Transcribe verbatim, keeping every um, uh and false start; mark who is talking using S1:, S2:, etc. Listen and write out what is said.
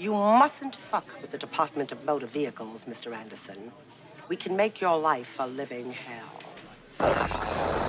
S1: You mustn't fuck with the Department of Motor Vehicles, Mister Anderson. We can make your life a living hell.